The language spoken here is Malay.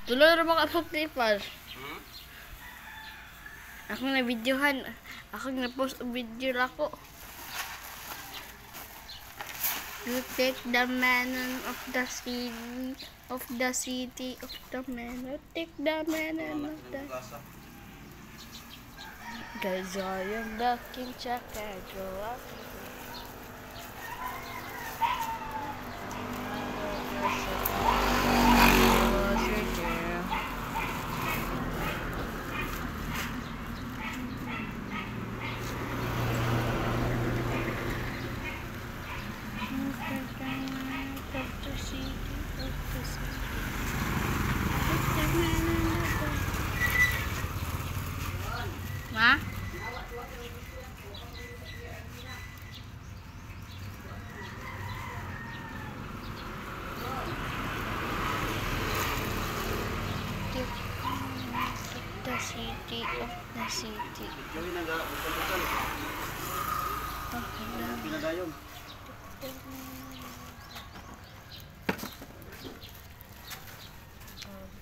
Tuloy na mga subtipas. Hmm? Ako na videohan. Ako na post video lako. You take the man of the city, of the city, of the man. You take the man of the... Cause I am back in Chicago. Ma? The city of the city. Gawin ang pinagayong.